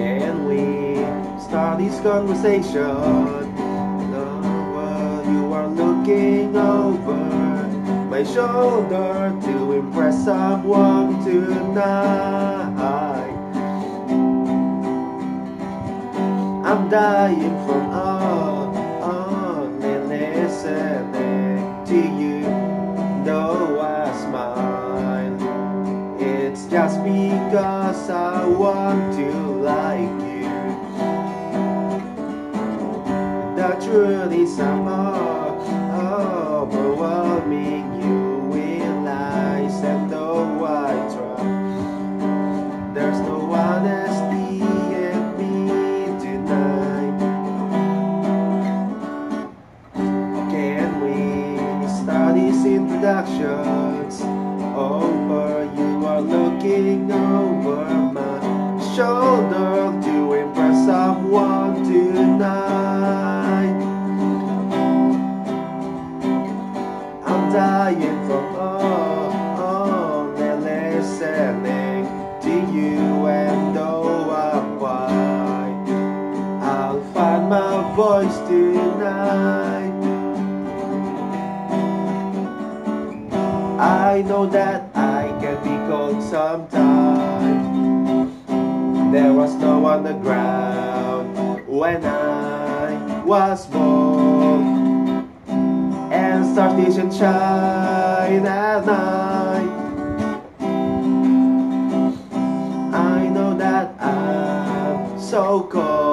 Can we start this conversation? You are looking over my shoulder to impress someone tonight. I'm dying from only listening to you. Though I smile, it's just because I want to like you. The truth is I'm overwhelming you with lies, and though I try, there's no honesty in me tonight. Can we start these introductions over? You are looking over my shoulder to impress someone tonight. I'm dying from only listening to you, and though I'm white, I'll find my voice tonight. I know that I can be cold sometimes. There was no underground when I was born, and stars didn't shine at night. I know that I'm so cold.